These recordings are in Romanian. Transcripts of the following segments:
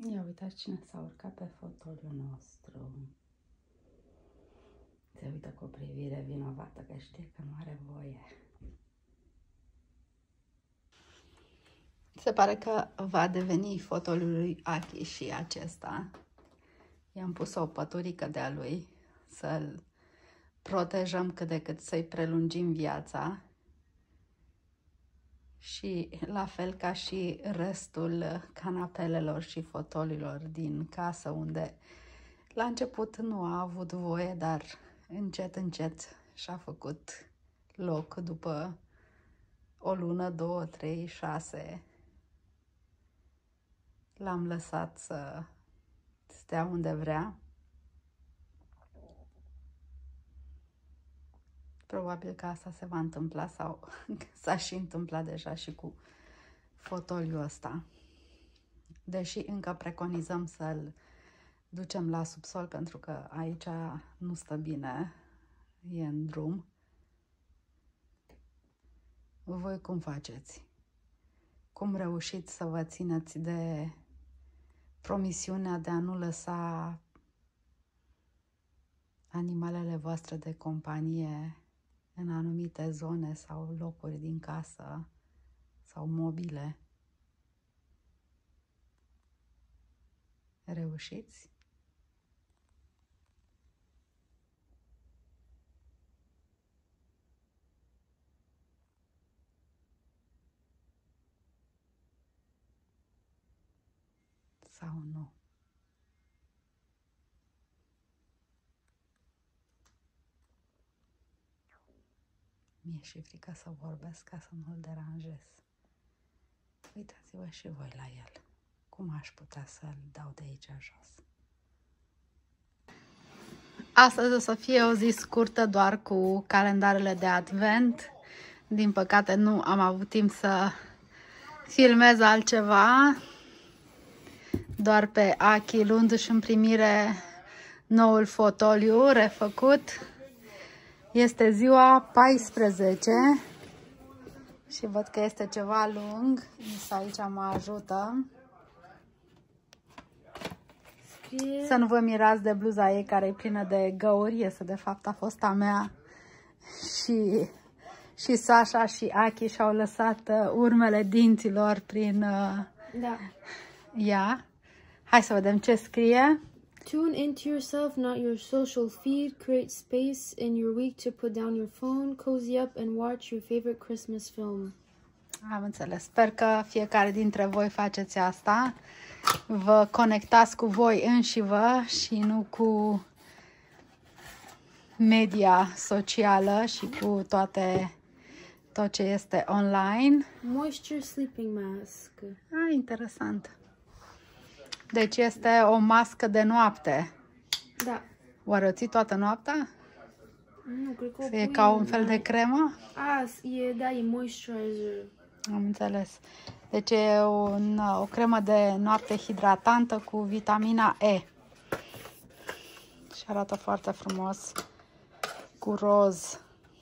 Ia uitați cine s-a urcat pe fotoliul nostru. Se uită cu o privire vinovată că știe că nu are voie. Se pare că va deveni fotoliul lui Aki și acesta. I-am pus o păturică de-a lui să-l protejăm cât de cât, să-i prelungim viața. Și la fel ca și restul canapelelor și fotolilor din casă, unde la început nu a avut voie, dar încet, încet și-a făcut loc după o lună, 2, 3, 6. L-am lăsat să stea unde vrea. Probabil că asta se va întâmpla sau s-a și întâmplat deja și cu fotoliul ăsta. Deși încă preconizăm să-l ducem la subsol pentru că aici nu stă bine, e în drum. Voi cum faceți? Cum reușiți să vă țineți de promisiunea de a nu lăsa animalele voastre de companie în anumite zone sau locuri din casă sau mobile? Reușiți? Sau nu? Mi-e și frică să vorbesc ca să nu-l deranjez. Uitați-vă și voi la el. Cum aș putea să-l dau de aici jos? Astăzi o să fie o zi scurtă doar cu calendarele de advent. Din păcate nu am avut timp să filmez altceva. Doar pe Aki luându-și în primire noul fotoliu refăcut. Este ziua 14 și văd că este ceva lung. Isa aici mă ajută. Să nu vă mirați de bluza ei care e plină de găuri. Este de fapt a fost a mea. Și Sasha și Aki și-au lăsat urmele dinților prin ea. Hai să vedem ce scrie. Tune into yourself, not your social feed. Create space in your week to put down your phone. Cozy up and watch your favorite Christmas film. Am înțeles. Sper că fiecare dintre voi faceți asta. Vă conectați cu voi înșivă și nu cu media socială și cu tot ce este online. Moisture sleeping mask. Interesant. Deci este o mască de noapte. Da. Oare o ții toată noaptea? Nu, cred că o E pui ca un fel de cremă? e moisturizer. Am înțeles. Deci e o cremă de noapte hidratantă cu vitamina E. Și arată foarte frumos. Cu roz.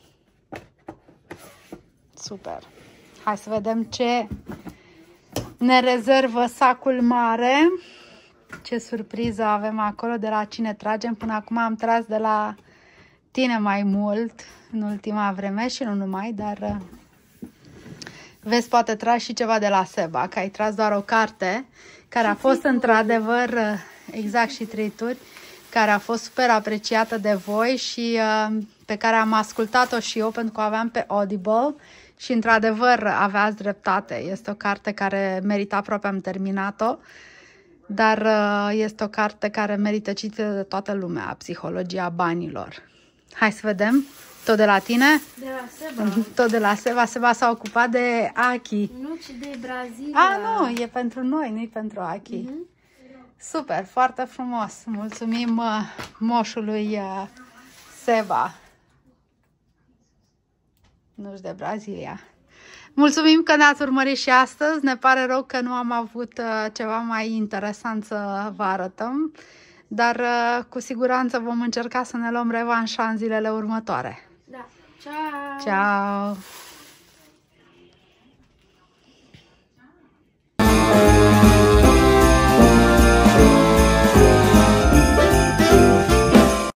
Super. Hai să vedem ce ne rezervă sacul mare. Ce surpriză avem acolo, de la cine tragem. Până acum am tras de la tine mai mult în ultima vreme și nu numai, dar vezi, poate tragi și ceva de la Seba, că ai tras doar o carte care a fost într-adevăr, exact, și trituri, care a fost super apreciată de voi și pe care am ascultat-o și eu pentru că o aveam pe Audible și într-adevăr aveați dreptate. Este o carte care merită, aproape am terminat-o, dar este o carte care merită citită de toată lumea, Psihologia banilor. Hai să vedem. Tot de la tine? De la Seba. Tot de la Seba. Seba s-a ocupat de Aki. Nu, ci de Brazilia. Nu, e pentru noi, nu e pentru Aki. Super, foarte frumos. Mulțumim moșului Seba. Nu-și de Brazilia. Mulțumim că ne-ați urmărit și astăzi. Ne pare rău că nu am avut ceva mai interesant să vă arătăm, dar cu siguranță vom încerca să ne luăm revanșa în zilele următoare. Da. Ciao! Ciao!